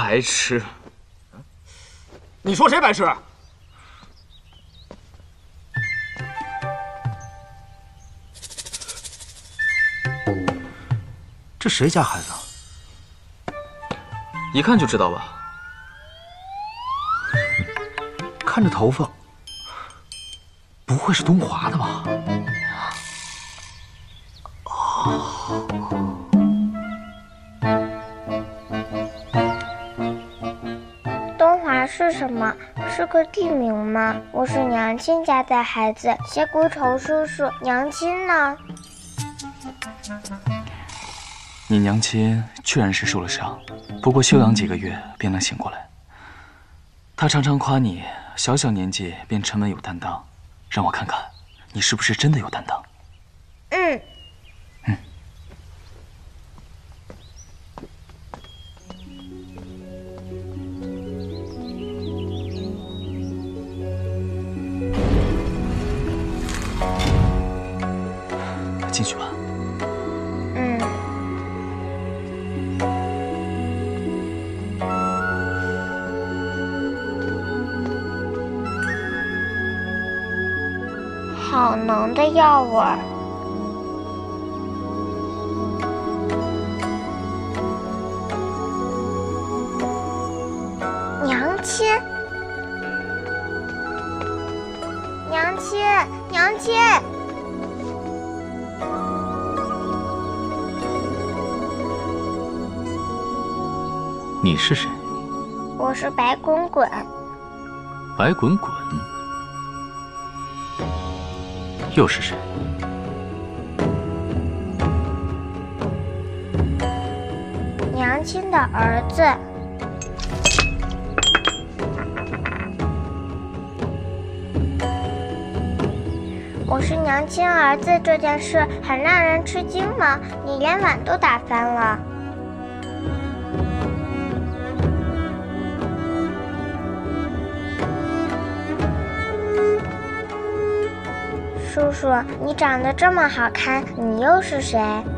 白痴！ 你说谁白痴？ 这谁家孩子啊？ 一看就知道吧。 看这头发，不会是东华的吧？ 东华是什么？是个地名吗？我是娘亲家的孩子，谢姑愁叔叔，娘亲呢？ 你娘亲确然是受了伤，不过休养几个月便能醒过来。她常常夸你小小年纪便沉稳有担当，让我看看你是不是真的有担当。 嗯。 进去吧。 好浓的药味儿。娘亲，娘亲，娘亲！ 你是谁？ 我是白滚滚。 白滚滚？又是谁？ 娘亲的儿子。我是娘亲儿子这件事很让人吃惊吗？你连碗都打翻了。叔叔，你长得这么好看，你又是谁？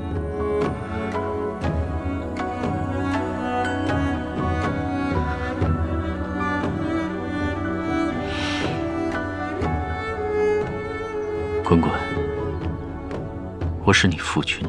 滚滚，我是你父亲。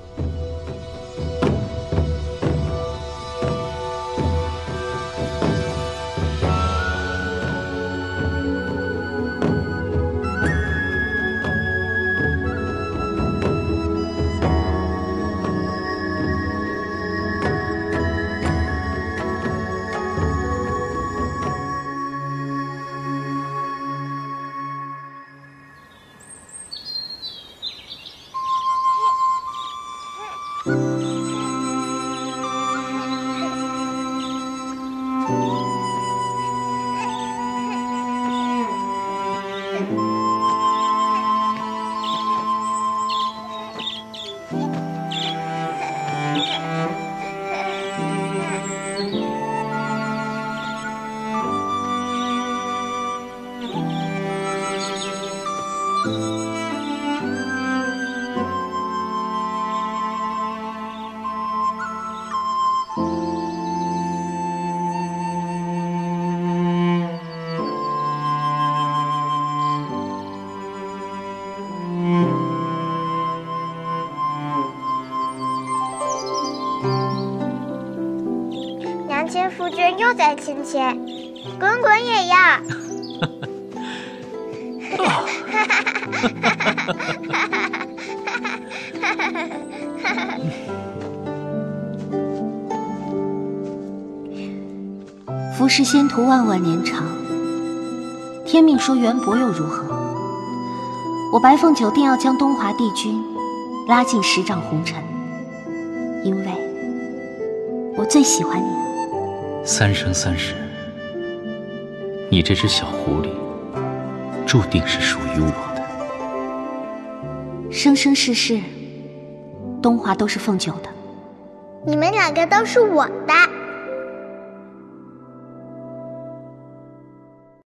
娘亲夫君又在亲切，滚滚也要。 服侍仙途万万年长，天命说缘薄又如何？我白凤九定要将东华帝君拉进10丈红尘，因为我最喜欢你。 3生3世，你这只小狐狸注定是属于我的。 生生世世，东华都是凤九的。 你们2个都是我的。